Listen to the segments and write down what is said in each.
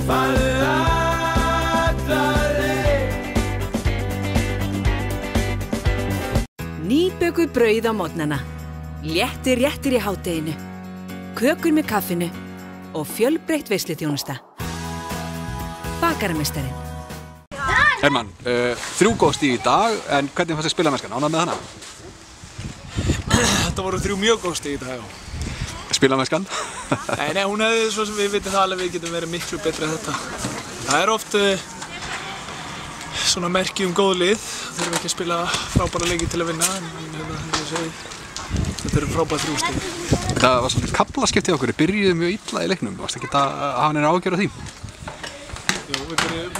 Nýbökuð brauð á morgnana, léttir réttir í hádeginu, kökur með kaffinu og fjölbreytt veisluþjónusta. Bakarameistarinn. Hermann, 3 góð stig í dag, en hvernig fannst þér spilamennskan? Ánægð með hana? Þetta voru 3 mjög góð stig í dag, já. Spilamennskan? Nei, hún hefði, svo sem við vitum það alveg, við getum verið miklu betri en þetta. Það er oft svona merki góð lið. Þurfum ekki að spila frábæra leiki til að vinna, en þetta eru frábæra 3 stig. Það var svolítið kaflaskipti okkur, við byrjuðum mjög illa í leiknum, varst ekki að hafa neina ágjör á því? Jú, við byrjuðum,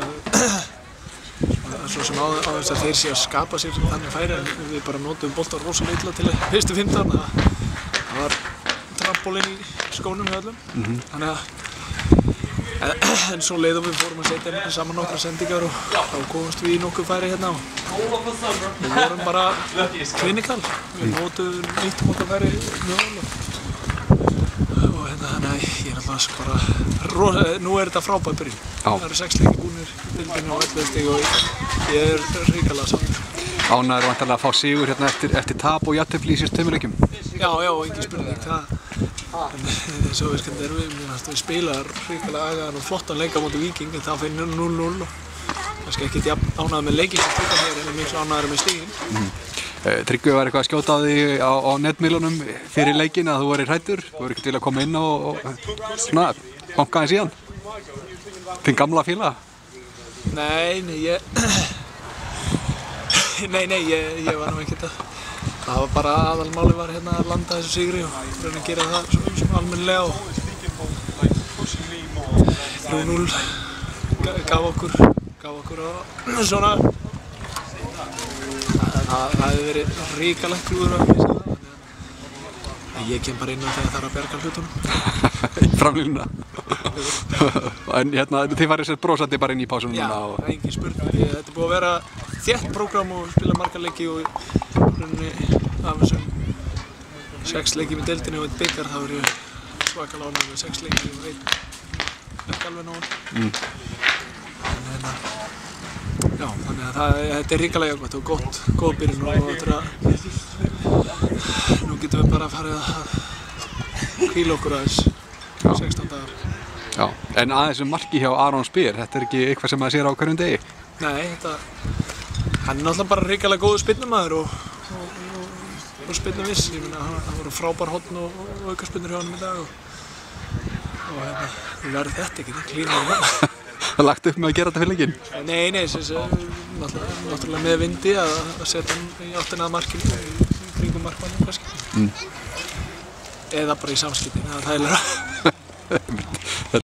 svo sem á þess að þeir séu að skapa sér þannig færi, en við bara notum boltar rosalega illa til fyrstu 15. Það var trampólinn í skónum hjá öllum, þannig að en svo leiðum við fórum að setja saman nokkra sendingar og þá komumst við í nokkuð færi hérna og við vorum bara klinikal, við nýttum okkar færi mjög vel og hérna þannig að ég er alltaf bara nú er þetta frábær byrjun. Það eru 6 leikir búnir í deildinni og 11 stig og ég er hrikalega sáttur. Ánægður væntanlega að fá sigur hérna eftir tap og jafntefli í síðustu 2 leikjum? Já, engin spurning það. En svo virkandi erum við spilaðar hrikalega agaðan og flottan leik á móti Víking en það fyrir 0-0 og kannski ekkert jafn ánægður með leikinn sem klukkan hér en miklu ánægður með stigin. Tryggvi var eitthvað að skjóta á því á netmiðlunum fyrir leikinn að þú værir hræddur, þú voru ekkert vilja að koma inn og svona banka aðeins í hann. Þinn gamla félaga? Nei, ég var nú ekkert að. Það var bara aðalmáli var hérna að landa þessu sigri og reyna að gera það svona almennilega og 3-0 gaf okkur svona það hefði verið ríkalegt klúður að missa það en ég kem bara inn á þegar það er að bjarga hlutunum. Í framlínuna? En hérna, þið farið sér brosandi bara inn í pásunum núna? Já, engin spurning. Þetta er búið að vera þétt prógram og spila marga leiki og af þessum 6 leikjum í deildinni og 1 bikar þá er ég svakalega ánægður með 6 leiki og 1 ekki alveg nóg. Já, þannig að þetta er ríkalega jákvætt og góð byrjun og nú getum við bara farið að hvíla okkur aðeins 16 dagar. Já, en aðeins marki hjá Aron Speer, þetta er ekki eitthvað sem maður sér á hverjum degi? Nei, hann er náttúrulega bara ríkalega góður spyrnumaður og spyrnuviss. Ég meina, hann voru frábær horn og aukaspyrnur hjá honum í dag og við verðum þetta ekki, það klínaði það. Það lagt upp með að gera þetta fyrir leikinn? Nei, náttúrulega með vindi að setja hann í áttina að markinu í kringum markmannum kannski. Eða bara í samskipti, það er þægilegra.